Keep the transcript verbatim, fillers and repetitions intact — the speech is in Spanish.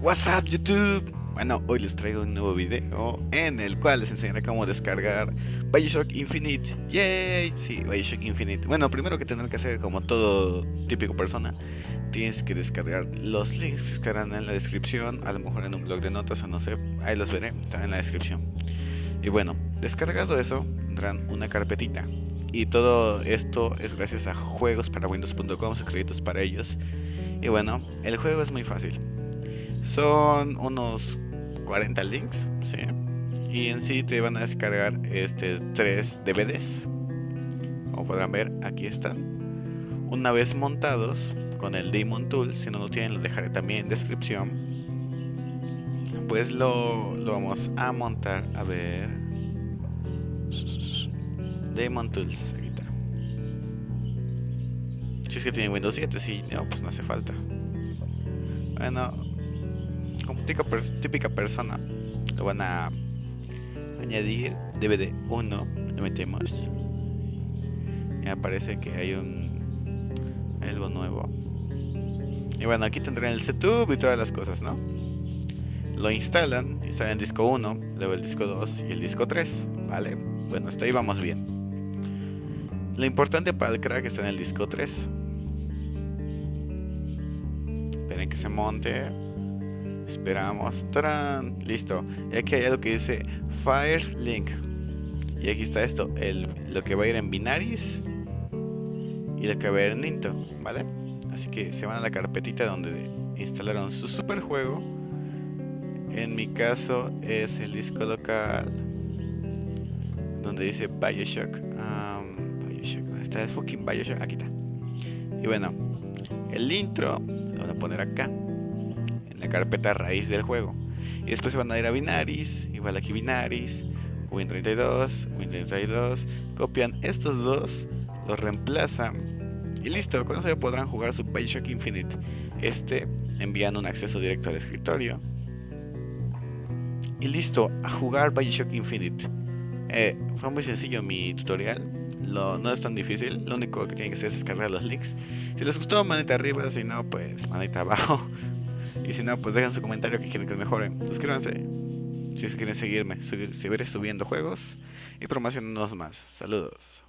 What's up YouTube? Bueno, hoy les traigo un nuevo video en el cual les enseñaré cómo descargar BioShock Infinite. ¡Yay! Sí, BioShock Infinite. Bueno, primero que tendrán que hacer, como todo típico persona, tienes que descargar los links que estarán en la descripción, a lo mejor en un blog de notas o no sé, ahí los veré, están en la descripción. Y bueno, descargado eso, tendrán una carpetita. Y todo esto es gracias a juegos para windows punto com, sus créditos para ellos. Y bueno, el juego es muy fácil. Son unos cuarenta links, ¿sí? Y en sí te van a descargar este tres D V Ds. Como podrán ver, aquí están. Una vez montados con el Daemon Tool, si no lo tienen lo dejaré también en descripción. Pues lo, lo vamos a montar, a ver. Daemon Tools, aquí está. Si es que tienen Windows siete, sí, no, pues no hace falta. Bueno, como típica persona, lo van a añadir D V D uno, lo metemos. Y aparece que hay un algo nuevo. Y bueno, aquí tendrán el setup y todas las cosas, ¿no? Lo instalan, instalan el disco uno, luego el disco dos y el disco tres, ¿vale? Bueno, hasta ahí vamos bien. Lo importante para el crack está en el disco tres. Esperen que se monte. Esperamos. ¡Tarán! Listo. Y aquí hay algo que dice Fire Link. Y aquí está esto, el, lo que va a ir en Binaries y lo que va a ir en Ninto, ¿vale? Así que se van a la carpetita donde instalaron su super juego. En mi caso es el disco local donde dice BioShock. Um, BioShock. ¿Dónde está el fucking BioShock? Aquí está. Y bueno, el intro lo van a poner acá en la carpeta raíz del juego. Y después se van a ir a Binaries, igual aquí Binaries, Win treinta y dos, Win treinta y dos, copian estos dos, los reemplazan y listo, con eso ya podrán jugar su BioShock Infinite. Este envían un acceso directo al escritorio y listo, a jugar BioShock Infinite. Eh, fue muy sencillo mi tutorial, lo, no es tan difícil, lo único que tienen que hacer es descargar los links. Si les gustó, manita arriba, si no, pues manita abajo. Y si no, pues dejen su comentario que quieren que mejore. Suscríbanse si quieren seguirme, seguiré subiendo juegos y promocionándonos más. Saludos.